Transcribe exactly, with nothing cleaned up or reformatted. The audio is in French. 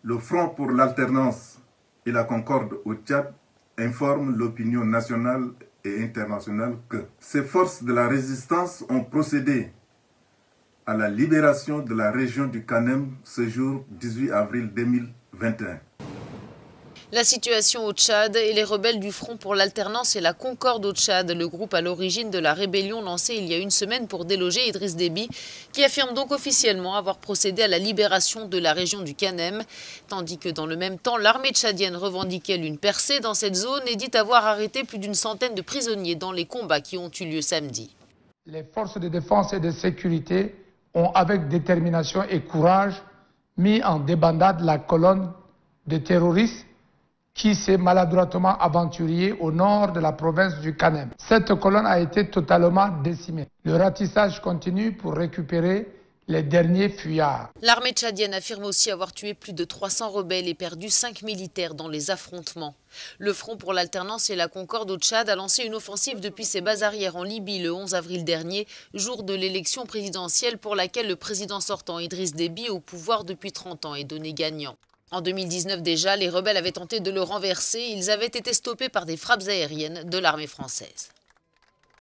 Le Front pour l'alternance et la concorde au Tchad informe l'opinion nationale et internationale que ces forces de la résistance ont procédé à la libération de la région du Kanem ce jour dix-huit avril deux mille vingt et un. La situation au Tchad et les rebelles du Front pour l'alternance et la concorde au Tchad, le groupe à l'origine de la rébellion lancée il y a une semaine pour déloger Idriss Déby, qui affirme donc officiellement avoir procédé à la libération de la région du Kanem, tandis que dans le même temps, l'armée tchadienne revendique elle une percée dans cette zone et dit avoir arrêté plus d'une centaine de prisonniers dans les combats qui ont eu lieu samedi. Les forces de défense et de sécurité ont avec détermination et courage mis en débandade la colonne de terroristes qui s'est maladroitement aventurier au nord de la province du Kanem. Cette colonne a été totalement décimée. Le ratissage continue pour récupérer les derniers fuyards. L'armée tchadienne affirme aussi avoir tué plus de trois cents rebelles et perdu cinq militaires dans les affrontements. Le Front pour l'alternance et la concorde au Tchad a lancé une offensive depuis ses bases arrières en Libye le onze avril dernier, jour de l'élection présidentielle pour laquelle le président sortant Idriss Déby, au pouvoir depuis trente ans, est donné gagnant. En deux mille dix-neuf déjà, les rebelles avaient tenté de le renverser. Ils avaient été stoppés par des frappes aériennes de l'armée française.